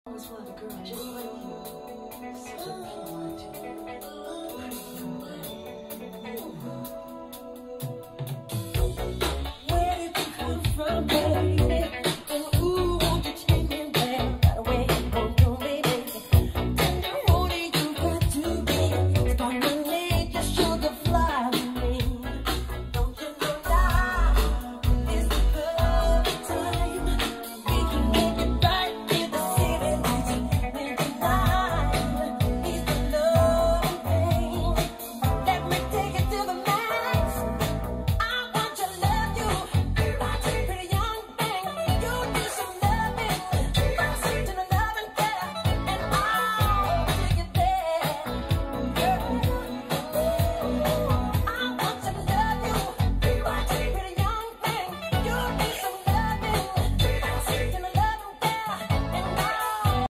I always wanted a girl just like you. Such a purity, pretty young lady.